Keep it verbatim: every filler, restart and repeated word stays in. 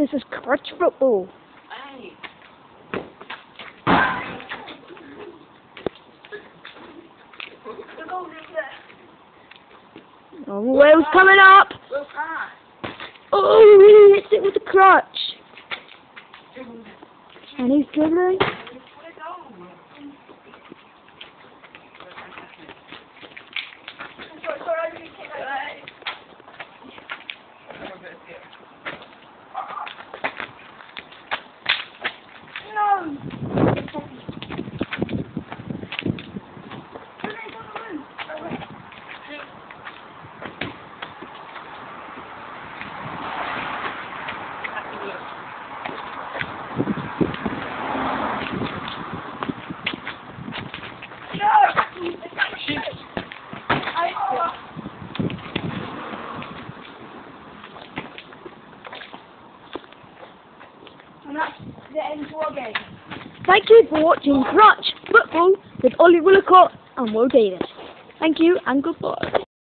this is Crutch Football. Hey. Oh, Will's coming up. Will's high. Oh, he hits it with the crutch. And he's dribbling. And that's the end of our game. Thank you for watching Crutch Football with Ollie Willicott and Will Davis. Thank you and goodbye.